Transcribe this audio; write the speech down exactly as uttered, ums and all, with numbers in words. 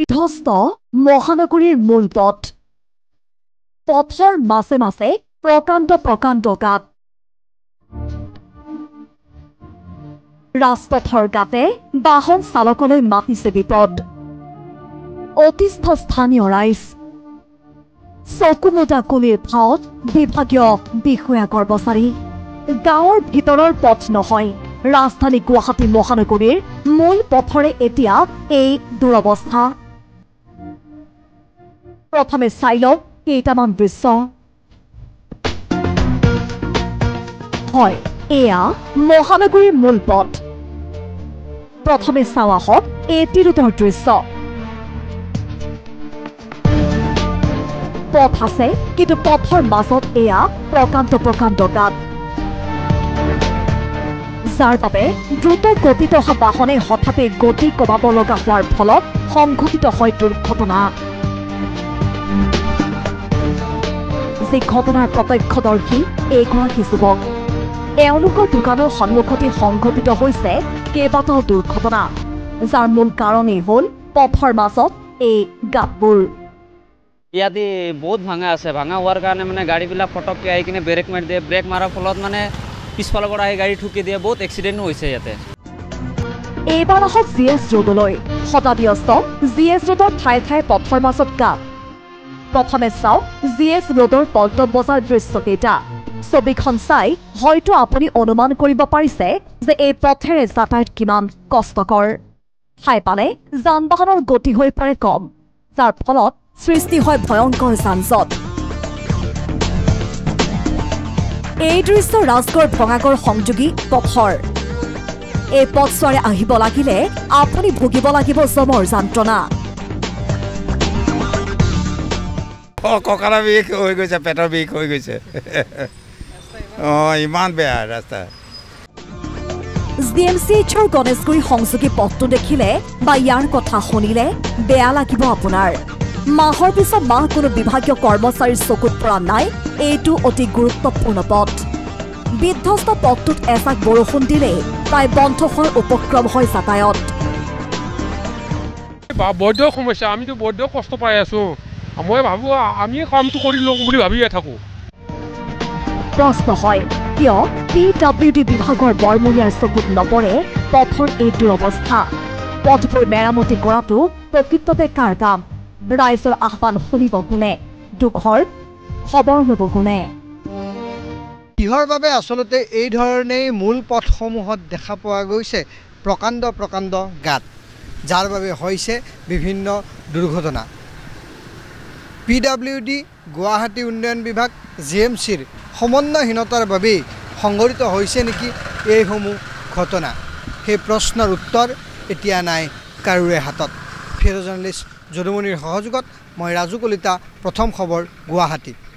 বিধ্বস্ত মহানগৰীৰ মূল পথ পথৰ মাছে মাছে প্ৰকাণ্ড প্ৰকাণ্ড গাঁত ৰাজপথৰ গাতে বাহন চালকলৈ মাতিছে বিপদ অতিষ্ঠ স্থানীয় ৰাইজ চকুমোটা কুলিৰ ভাৱত বিভাগীয় বিষয়া কৰ্মচাৰী গাঁৱৰ ভিতৰৰ পথ নহয় ৰাজধানী গুৱাহাটী মহানগৰীৰ মূল পথৰে এতিয়া এই দুৰৱস্থা প্ৰথমে চাই লওক কেইটামান দৃশ্য হয় এয়া মহানগৰীৰ মূল পথ প্ৰথমে চাওঁ আহক এই তিৰোতাৰ দৃশ্য পথ আছে কিন্তু পথৰ মাজত এয়া প্ৰকাণ্ড প্ৰকাণ্ড গাঁত যাৰ বাবে দ্ৰুত গতিত অহা বাহনে হঠাতে গতি কমাব লগা হোৱাৰ ফলত সংঘটিত হয় দুৰ্ঘটনা যি ঘটনাৰ প্ৰত্যক্ষদৰ্শী এইগৰাকী যুৱক এওঁলোকৰ দোকানৰ সন্মুখতে সংঘটিত হৈছে কেইবাটাও দুৰ্ঘটনা যাৰ মূল কাৰণেই হ'ল পথৰ মাজত এই গাঁতবোৰ ইয়াতে বহুত ভাঙা আছে ভাঙা হোৱাৰ কাৰণে মানে গাড়ীবিলাক ফটককৈ আহি কিনে ব্ৰেক মাৰি দিয়ে ব্ৰেক মাৰাৰ ফলত মানে পিছফালৰ পৰা আহি গাড়ী ঠুকি দিয়ে বহুত এক্সিডেণ্টো হৈছে ইয়াতে এইবাৰ আহক জি এছ ৰোডলৈ শতাব্যস্ত জি এছ ৰোডৰ ঠায়ে ঠায়ে পথৰ মাজত গাঁত প্ৰথমে চাওক জি এছ ৰোডৰ পল্টন বজাৰ দৃশ্যকেইটা ছবিখন চাই হয়তো আপুনি অনুমান কৰিব পাৰিছে যে এই পথেৰে যাতায়াত কিমান কষ্টকৰ ঠাই পালে যান বাহনৰ গতি হৈ পৰে কম যাৰ ফলত সৃষ্টি হয় ভয়ংকৰ যানজঁট এই দৃশ্য ৰাজগড় ভঙাগড় সংযোগী পথৰ এই পথছোৱাৰে আহিব লাগিলে আপুনি ভুগিব লাগিব জমৰ যন্ত্ৰণা কঁকালৰ বিষ হৈ গৈছে পেটৰ বিষ হৈ গৈছে অঁ ইমান বেয়া ৰাস্তা জি এম চি এইচৰ গণেশগুৰি সংযোগী পথটো দেখিলে বা ইয়াৰ কথা শুনিলে বেয়া লাগিব আপোনাৰ মাহৰ পিছত মাহ কোনো বিভাগীয় কৰ্মচাৰীৰ চকুত পৰা নাই এইটো অতি গুৰুত্বপূৰ্ণ পথ বিধ্বস্ত পথটোত এজাক বৰষুণ দিলেই প্ৰায় বন্ধ হোৱাৰ উপক্ৰম হয় যাতায়াত বৈধ সমস্যা আমিতো বৈধ কষ্ট পাই আছো মই ভাবো আমি কামটো কৰি লওঁ বুলি ভাবিয়ে থাকো প্ৰশ্ন হয় কিয় পি ডব্লিউ ডি বিভাগৰ বৰমূৰীয়াৰ চকুত নপৰে পথৰ এই দুৰৱস্থা পথবোৰ মেৰামতি কৰাটো প্ৰকৃততে কাৰ কাম ৰাইজৰ আহ্বান শুনিব কোনে দুখৰ খবৰ ল'ব কোনে কিহৰ বাবে আচলতে এই ধৰণেই মূল পথসমূহত দেখা পোৱা গৈছে প্ৰকাণ্ড প্ৰকাণ্ড গাঁত যাৰ বাবে হৈছে বিভিন্ন দুৰ্ঘটনা পি ডব্লিউ ডি গুৱাহাটী উন্নয়ন বিভাগ জি এম চিৰ সমন্বয়হীনতাৰ বাবেই সংঘটিত হৈছে নেকি এইসমূহ ঘটনা সেই প্ৰশ্নৰ উত্তৰ এতিয়া নাই কাৰোৰে হাতত ফিৰ জাৰ্নেলিষ্ট যদুমণিৰ সহযোগত মই ৰাজু কলিতা প্ৰথম খবৰ গুৱাহাটী।